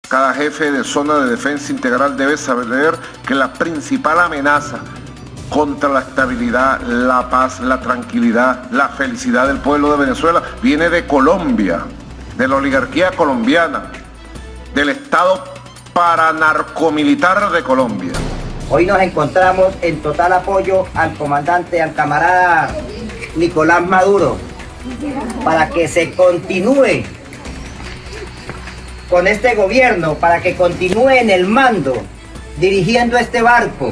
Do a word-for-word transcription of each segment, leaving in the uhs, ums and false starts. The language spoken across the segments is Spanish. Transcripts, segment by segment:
Cada jefe de zona de defensa integral debe saber que la principal amenaza contra la estabilidad, la paz, la tranquilidad, la felicidad del pueblo de Venezuela viene de Colombia, de la oligarquía colombiana, del Estado paranarcomilitar de Colombia. Hoy nos encontramos en total apoyo al comandante, al camarada Nicolás Maduro, para que se continúe con este gobierno, para que continúe en el mando, dirigiendo este barco.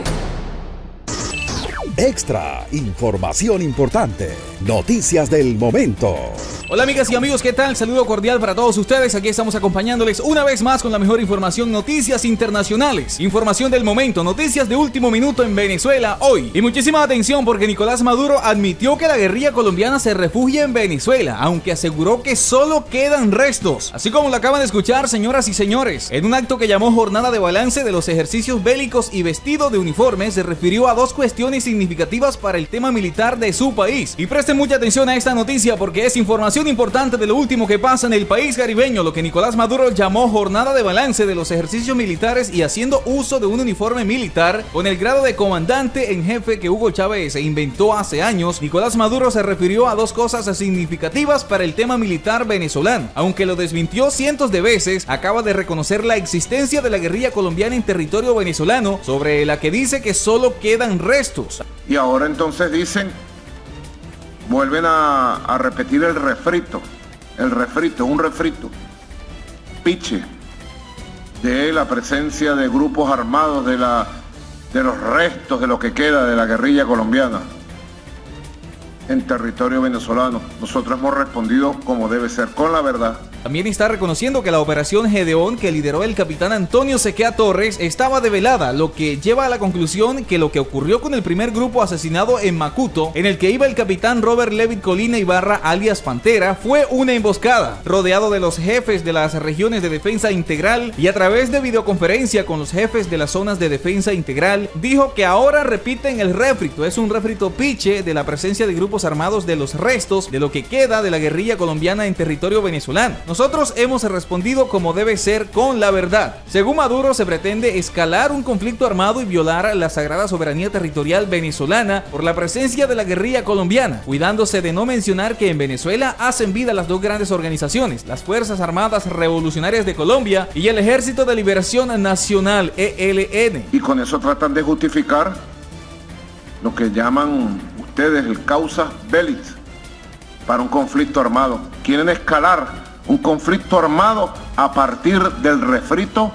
Extra, información importante, noticias del momento. Hola amigas y amigos, ¿qué tal? Saludo cordial para todos ustedes. Aquí estamos acompañándoles una vez más con la mejor información, noticias internacionales, información del momento, noticias de último minuto en Venezuela hoy. Y muchísima atención porque Nicolás Maduro admitió que la guerrilla colombiana se refugia en Venezuela, aunque aseguró que solo quedan restos. Así como lo acaban de escuchar, señoras y señores, en un acto que llamó jornada de balance de los ejercicios bélicos y vestido de uniforme, se refirió a dos cuestiones significativas para el tema militar de su país. Y presten mucha atención a esta noticia porque es información importante de lo último que pasa en el país caribeño, lo que Nicolás Maduro llamó jornada de balance de los ejercicios militares y haciendo uso de un uniforme militar con el grado de comandante en jefe que Hugo Chávez inventó hace años. Nicolás Maduro se refirió a dos cosas significativas para el tema militar venezolano. Aunque lo desmintió cientos de veces, acaba de reconocer la existencia de la guerrilla colombiana en territorio venezolano, sobre la que dice que solo quedan restos. Y ahora entonces dicen, vuelven a, a repetir el refrito, el refrito, un refrito, piche, de la presencia de grupos armados, de, la, de los restos de lo que queda de la guerrilla colombiana en territorio venezolano. Nosotros hemos respondido como debe ser, con la verdad. También está reconociendo que la operación Gedeón que lideró el capitán Antonio Sequea Torres estaba develada, lo que lleva a la conclusión que lo que ocurrió con el primer grupo asesinado en Macuto, en el que iba el capitán Robert Levitt Colina Ibarra alias Pantera, fue una emboscada. Rodeado de los jefes de las regiones de defensa integral y a través de videoconferencia con los jefes de las zonas de defensa integral, dijo que ahora repiten el refrito, es un refrito piche de la presencia de grupos armados de los restos de lo que queda de la guerrilla colombiana en territorio venezolano. Nosotros hemos respondido como debe ser, con la verdad. Según Maduro, se pretende escalar un conflicto armado y violar la sagrada soberanía territorial venezolana por la presencia de la guerrilla colombiana, cuidándose de no mencionar que en Venezuela hacen vida las dos grandes organizaciones, las Fuerzas Armadas Revolucionarias de Colombia y el Ejército de Liberación Nacional, E L N. Y con eso tratan de justificar lo que llaman ustedes el causa belli para un conflicto armado. Quieren escalar un conflicto armado a partir del refrito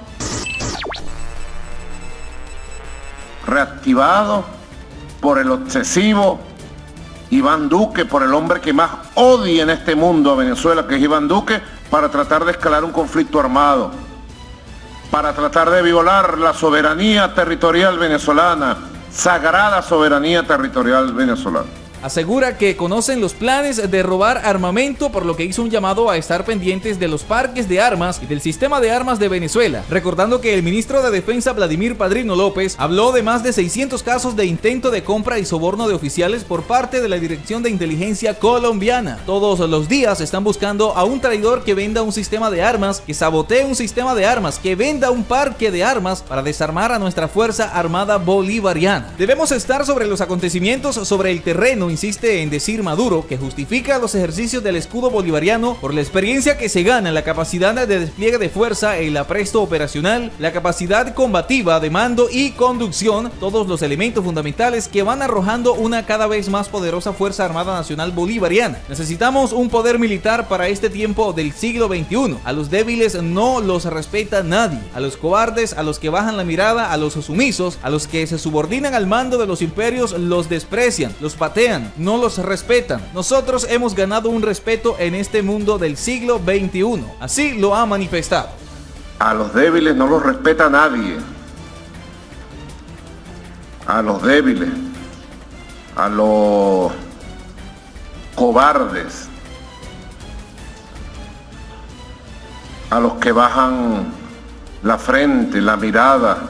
reactivado por el obsesivo Iván Duque, por el hombre que más odia en este mundo a Venezuela, que es Iván Duque, para tratar de escalar un conflicto armado, para tratar de violar la soberanía territorial venezolana, sagrada soberanía territorial venezolana. Asegura que conocen los planes de robar armamento, por lo que hizo un llamado a estar pendientes de los parques de armas y del sistema de armas de Venezuela, recordando que el ministro de Defensa Vladimir Padrino López habló de más de seiscientos casos de intento de compra y soborno de oficiales por parte de la Dirección de Inteligencia colombiana. Todos los días están buscando a un traidor que venda un sistema de armas, que sabotee un sistema de armas, que venda un parque de armas para desarmar a nuestra Fuerza Armada Bolivariana. Debemos estar sobre los acontecimientos, sobre el terreno, insiste en decir Maduro, que justifica los ejercicios del escudo bolivariano por la experiencia que se gana, la capacidad de despliegue de fuerza, el apresto operacional, la capacidad combativa de mando y conducción, todos los elementos fundamentales que van arrojando una cada vez más poderosa Fuerza Armada Nacional Bolivariana. Necesitamos un poder militar para este tiempo del siglo veintiuno. A los débiles no los respeta nadie, a los cobardes, a los que bajan la mirada, a los sumisos, a los que se subordinan al mando de los imperios, los desprecian, los patean, no los respetan. Nosotros hemos ganado un respeto en este mundo del siglo veintiuno. Así lo ha manifestado. A los débiles no los respeta nadie. A los débiles, a los cobardes, a los que bajan la frente, la mirada,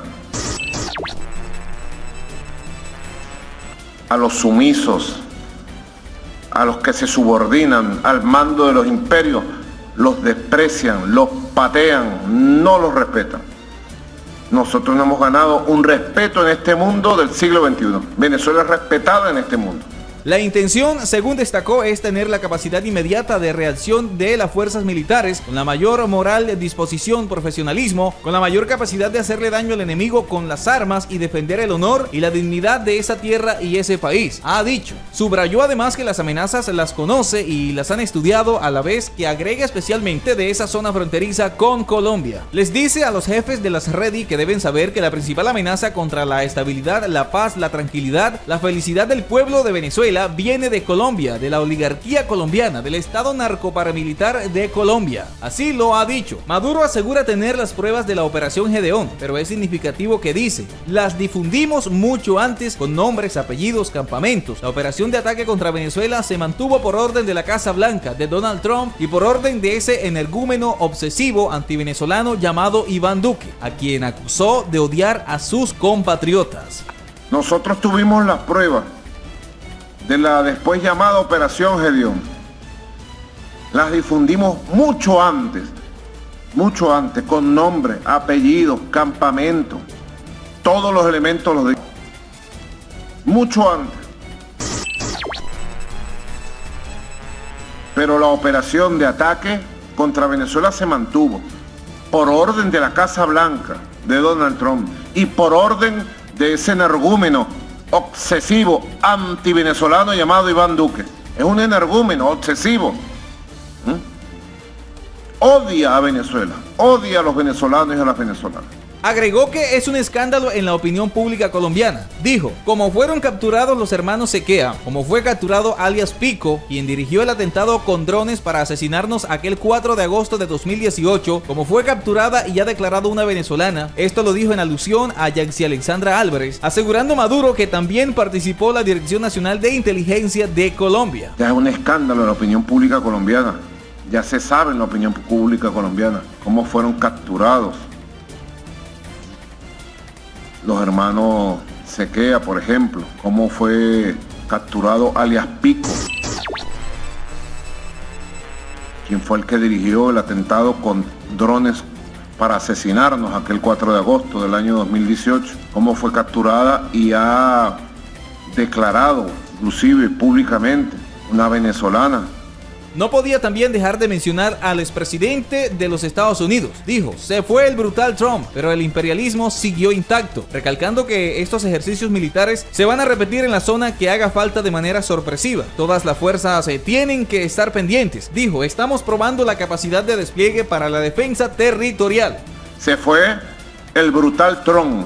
a los sumisos, a los que se subordinan al mando de los imperios, los desprecian, los patean, no los respetan. Nosotros no hemos ganado un respeto en este mundo del siglo veintiuno. Venezuela es respetada en este mundo. La intención, según destacó, es tener la capacidad inmediata de reacción de las fuerzas militares, con la mayor moral, disposición, profesionalismo, con la mayor capacidad de hacerle daño al enemigo con las armas y defender el honor y la dignidad de esa tierra y ese país, ha dicho. Subrayó además que las amenazas las conoce y las han estudiado, a la vez que agrega especialmente de esa zona fronteriza con Colombia. Les dice a los jefes de las Ready que deben saber que la principal amenaza contra la estabilidad, la paz, la tranquilidad, la felicidad del pueblo de Venezuela viene de Colombia, de la oligarquía colombiana, del estado narcoparamilitar de Colombia. Así lo ha dicho. Maduro asegura tener las pruebas de la operación Gedeón, pero es significativo que dice: las difundimos mucho antes con nombres, apellidos, campamentos. La operación de ataque contra Venezuela se mantuvo por orden de la Casa Blanca, de Donald Trump y por orden de ese energúmeno obsesivo antivenezolano llamado Iván Duque, a quien acusó de odiar a sus compatriotas. Nosotros tuvimos las pruebas de la después llamada Operación Gedeón. Las difundimos mucho antes, mucho antes, con nombre, apellidos, campamento, todos los elementos los dimos. Mucho antes. Pero la operación de ataque contra Venezuela se mantuvo por orden de la Casa Blanca, de Donald Trump, y por orden de ese energúmeno obsesivo antivenezolano llamado Iván Duque. Es un energúmeno obsesivo. ¿Mm? Odia a Venezuela, odia a los venezolanos y a las venezolanas. Agregó que es un escándalo en la opinión pública colombiana. Dijo: como fueron capturados los hermanos Sequea, como fue capturado alias Pico, quien dirigió el atentado con drones para asesinarnos aquel cuatro de agosto de dos mil dieciocho, como fue capturada y ya declarado una venezolana. Esto lo dijo en alusión a Yancy Alexandra Álvarez, asegurando Maduro que también participó la Dirección Nacional de Inteligencia de Colombia. Ya es un escándalo en la opinión pública colombiana. Ya se sabe en la opinión pública colombiana cómo fueron capturados los hermanos Sequea, por ejemplo, cómo fue capturado alias Pico, quien fue el que dirigió el atentado con drones para asesinarnos aquel cuatro de agosto del año dos mil dieciocho, cómo fue capturada y ha declarado, inclusive públicamente, una venezolana. No podía también dejar de mencionar al expresidente de los Estados Unidos. Dijo: se fue el brutal Trump, pero el imperialismo siguió intacto, recalcando que estos ejercicios militares se van a repetir en la zona que haga falta de manera sorpresiva. Todas las fuerzas eh, tienen que estar pendientes. Dijo: estamos probando la capacidad de despliegue para la defensa territorial. Se fue el brutal Trump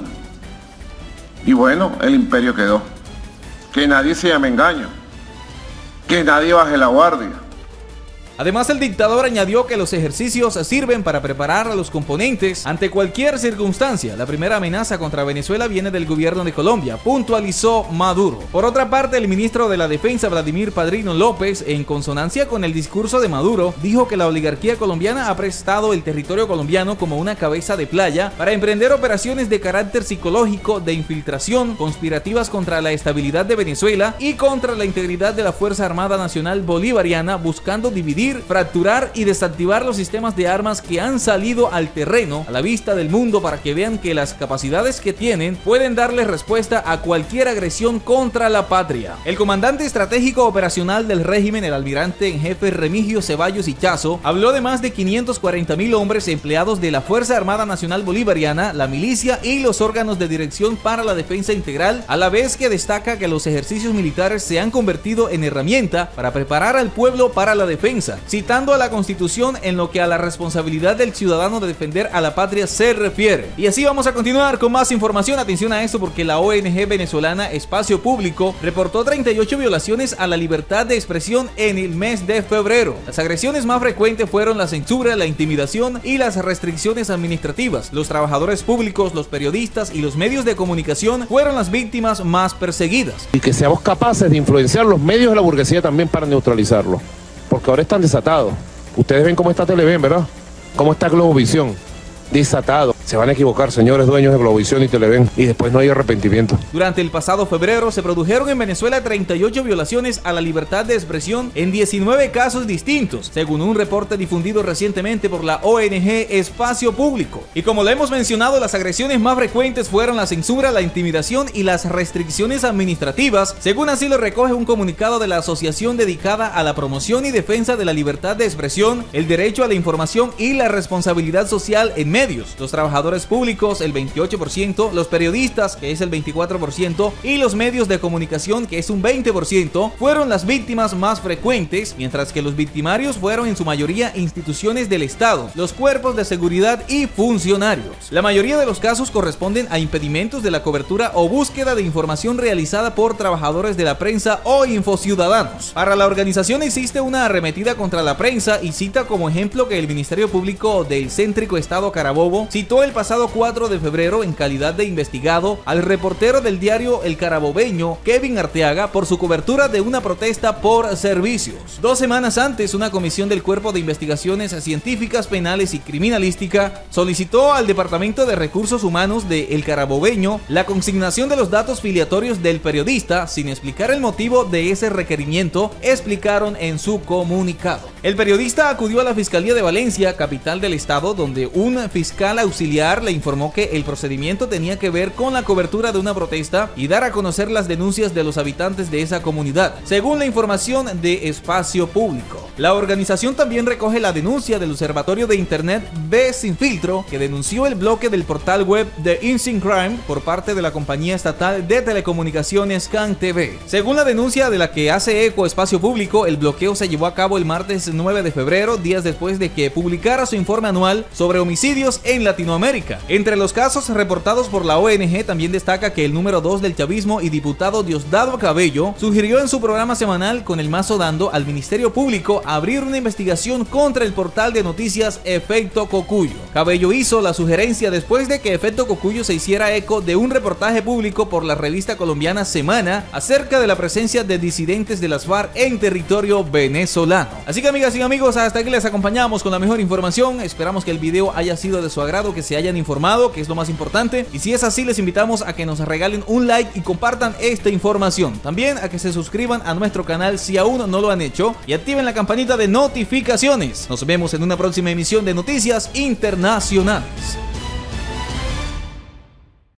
y bueno, el imperio quedó. Que nadie se llame engaño, que nadie baje la guardia. Además, el dictador añadió que los ejercicios sirven para preparar a los componentes ante cualquier circunstancia. La primera amenaza contra Venezuela viene del gobierno de Colombia, puntualizó Maduro. Por otra parte, el ministro de la Defensa, Vladimir Padrino López, en consonancia con el discurso de Maduro, dijo que la oligarquía colombiana ha prestado el territorio colombiano como una cabeza de playa para emprender operaciones de carácter psicológico, de infiltración, conspirativas contra la estabilidad de Venezuela y contra la integridad de la Fuerza Armada Nacional Bolivariana, buscando dividir, fracturar y desactivar los sistemas de armas que han salido al terreno a la vista del mundo, para que vean que las capacidades que tienen pueden darles respuesta a cualquier agresión contra la patria. El comandante estratégico operacional del régimen, el almirante en jefe Remigio Ceballos Ichazo, habló de más de quinientos cuarenta mil hombres empleados de la Fuerza Armada Nacional Bolivariana, la milicia y los órganos de dirección para la defensa integral, a la vez que destaca que los ejercicios militares se han convertido en herramienta para preparar al pueblo para la defensa, citando a la Constitución en lo que a la responsabilidad del ciudadano de defender a la patria se refiere. Y así vamos a continuar con más información. Atención a esto, porque la O N G venezolana Espacio Público reportó treinta y ocho violaciones a la libertad de expresión en el mes de febrero. Las agresiones más frecuentes fueron la censura, la intimidación y las restricciones administrativas. Los trabajadores públicos, los periodistas y los medios de comunicación fueron las víctimas más perseguidas. Y que seamos capaces de influenciar los medios de la burguesía también para neutralizarlo. Porque ahora están desatados. Ustedes ven cómo está Televen, ¿verdad? Cómo está Globovisión. Desatado. Se van a equivocar, señores dueños de Globovisión y Televen, y después no hay arrepentimiento. Durante el pasado febrero se produjeron en Venezuela treinta y ocho violaciones a la libertad de expresión en diecinueve casos distintos, según un reporte difundido recientemente por la O N G Espacio Público. Y como lo hemos mencionado, las agresiones más frecuentes fueron la censura, la intimidación y las restricciones administrativas, según así lo recoge un comunicado de la asociación dedicada a la promoción y defensa de la libertad de expresión, el derecho a la información y la responsabilidad social en medios. Los trabajadores públicos, el veintiocho por ciento, los periodistas, que es el veinticuatro por ciento, y los medios de comunicación, que es un veinte por ciento, fueron las víctimas más frecuentes, mientras que los victimarios fueron en su mayoría instituciones del Estado, los cuerpos de seguridad y funcionarios. La mayoría de los casos corresponden a impedimentos de la cobertura o búsqueda de información realizada por trabajadores de la prensa o infociudadanos. Para la organización existe una arremetida contra la prensa y cita como ejemplo que el Ministerio Público del céntrico Estado Carabobo citó el pasado cuatro de febrero en calidad de investigado al reportero del diario El Carabobeño, Kevin Arteaga, por su cobertura de una protesta por servicios. Dos semanas antes, una comisión del Cuerpo de Investigaciones Científicas, Penales y Criminalística solicitó al Departamento de Recursos Humanos de El Carabobeño la consignación de los datos filiatorios del periodista, sin explicar el motivo de ese requerimiento, explicaron en su comunicado. El periodista acudió a la Fiscalía de Valencia, capital del estado, donde un fiscal auxiliar le informó que el procedimiento tenía que ver con la cobertura de una protesta y dar a conocer las denuncias de los habitantes de esa comunidad, según la información de Espacio Público. La organización también recoge la denuncia del Observatorio de Internet B Sin Filtro, que denunció el bloque del portal web de Instant Crime por parte de la compañía estatal de telecomunicaciones C A N T V. Según la denuncia de la que hace eco Espacio Público, el bloqueo se llevó a cabo el martes nueve de febrero, días después de que publicara su informe anual sobre homicidios en Latinoamérica. Entre los casos reportados por la O N G también destaca que el número dos del chavismo y diputado Diosdado Cabello sugirió en su programa semanal Con el Mazo Dando al Ministerio Público abrir una investigación contra el portal de noticias Efecto Cocuyo. Cabello hizo la sugerencia después de que Efecto Cocuyo se hiciera eco de un reportaje público por la revista colombiana Semana acerca de la presencia de disidentes de las FARC en territorio venezolano. Así que, amigas y amigos, hasta aquí les acompañamos con la mejor información. Esperamos que el video haya sido de su agrado, que se hayan informado, que es lo más importante, y si es así, les invitamos a que nos regalen un like y compartan esta información. También a que se suscriban a nuestro canal si aún no lo han hecho y activen la campanita de notificaciones. Nos vemos en una próxima emisión de Noticias Internacionales.